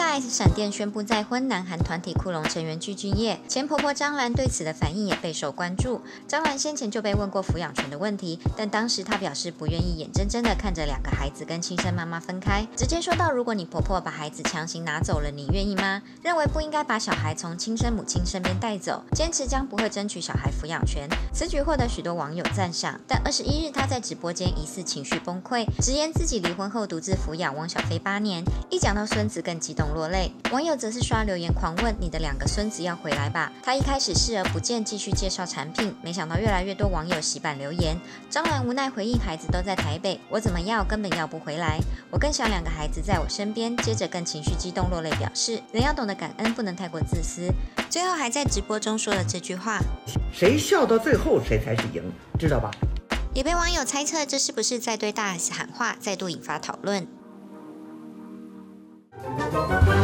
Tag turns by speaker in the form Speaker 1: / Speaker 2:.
Speaker 1: 大 S 闪电宣布再婚，南韩团体酷龙成员具俊晔，前婆婆张兰对此的反应也备受关注。张兰先前就被问过抚养权的问题，但当时她表示不愿意眼睁睁地看着2个孩子跟亲生妈妈分开，直接说到：如果你婆婆把孩子强行拿走了，你愿意吗？认为不应该把小孩从亲生母亲身边带走，坚持将不会争取小孩抚养权。此举获得许多网友赞赏，但21日她在直播间疑似情绪崩溃，直言自己离婚后独自抚养汪小菲8年，一讲到孙子更激动落泪。网友则是刷留言狂问：你的2个孙子要回来吧？他一开始视而不见，继续介绍产品，没想到越来越多网友洗版留言。张兰无奈回应：孩子都在台北，我怎么要根本要不回来，我更想2个孩子在我身边。接着更情绪激动落泪，表示人要懂得感恩，不能太过自私。最后还在直播中说了这句话：
Speaker 2: 谁笑到最后谁才是赢，知道吧？
Speaker 1: 也被网友猜测这是不是在对大 S 喊话，再度引发讨论。